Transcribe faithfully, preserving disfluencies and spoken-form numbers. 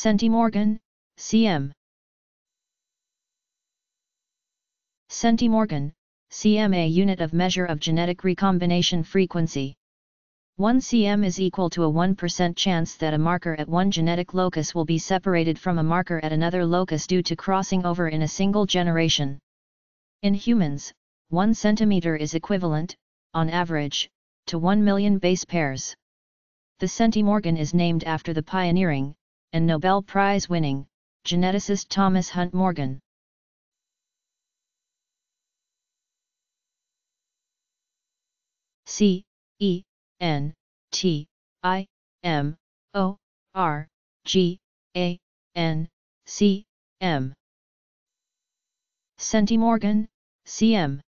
Centimorgan, cm. Centimorgan, cm, a unit of measure of genetic recombination frequency. one cm is equal to a one percent chance that a marker at one genetic locus will be separated from a marker at another locus due to crossing over in a single generation. In humans, one centimeter is equivalent, on average, to one million base pairs. The centimorgan is named after the pioneering, and Nobel Prize winning, geneticist Thomas Hunt Morgan. C E N T I M O R G A N C M. Centimorgan, cm.